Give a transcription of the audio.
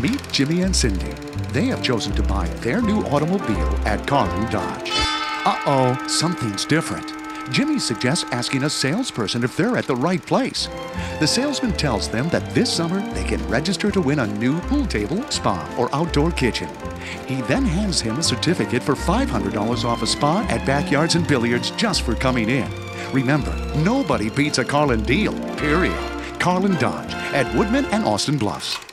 Meet Jimmy and Cindy. They have chosen to buy their new automobile at Carlin Dodge. Uh-oh, something's different. Jimmy suggests asking a salesperson if they're at the right place. The salesman tells them that this summer they can register to win a new pool table, spa, or outdoor kitchen. He then hands him a certificate for $500 off a spa at Backyards and Billiards just for coming in. Remember, nobody beats a Carlin deal, period. Carlin Dodge at Woodman and Austin Bluffs.